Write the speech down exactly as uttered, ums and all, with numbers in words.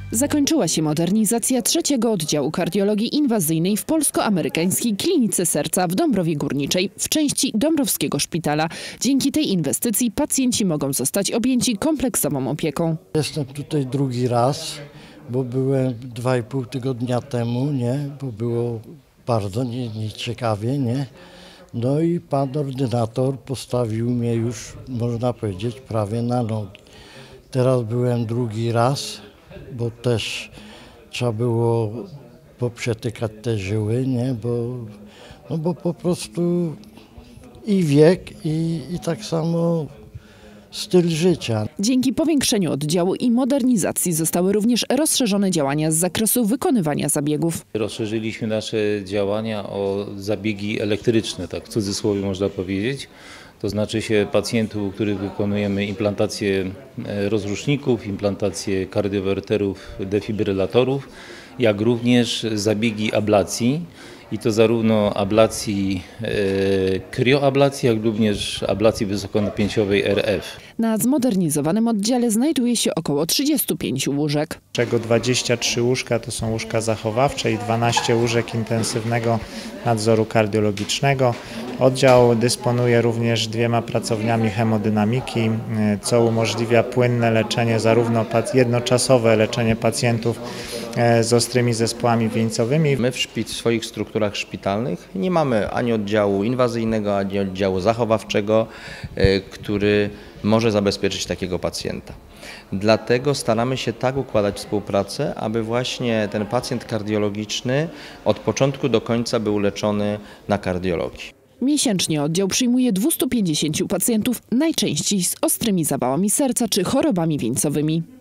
Zakończyła się modernizacja trzeciego oddziału kardiologii inwazyjnej w Polsko-Amerykańskiej Klinice Serca w Dąbrowie Górniczej w części Dąbrowskiego Szpitala. Dzięki tej inwestycji pacjenci mogą zostać objęci kompleksową opieką. Jestem tutaj drugi raz, bo byłem dwa i pół tygodnia temu, nie? Bo było bardzo nie, nieciekawie, nie? No i pan ordynator postawił mnie już, można powiedzieć, prawie na nogi. Teraz byłem drugi raz, bo też trzeba było poprzetykać te żyły, nie? Bo, no bo po prostu i wiek, i, i tak samo styl życia. Dzięki powiększeniu oddziału i modernizacji zostały również rozszerzone działania z zakresu wykonywania zabiegów. Rozszerzyliśmy nasze działania o zabiegi elektryczne, tak w cudzysłowie można powiedzieć. To znaczy się pacjentów, u których wykonujemy implantację rozruszników, implantację kardiowerterów, defibrylatorów, jak również zabiegi ablacji. I to zarówno ablacji, e, krioablacji, jak również ablacji wysokonapięciowej R F. Na zmodernizowanym oddziale znajduje się około trzydziestu pięciu łóżek. Z czego dwadzieścia trzy łóżka to są łóżka zachowawcze i dwanaście łóżek intensywnego nadzoru kardiologicznego. Oddział dysponuje również dwiema pracowniami hemodynamiki, co umożliwia płynne leczenie, zarówno jednoczasowe leczenie pacjentów z ostrymi zespołami wieńcowymi. My w, szpi- w swoich strukturach szpitalnych nie mamy ani oddziału inwazyjnego, ani oddziału zachowawczego, y, który może zabezpieczyć takiego pacjenta. Dlatego staramy się tak układać współpracę, aby właśnie ten pacjent kardiologiczny od początku do końca był leczony na kardiologii. Miesięcznie oddział przyjmuje dwieście pięćdziesięciu pacjentów, najczęściej z ostrymi zawałami serca czy chorobami wieńcowymi.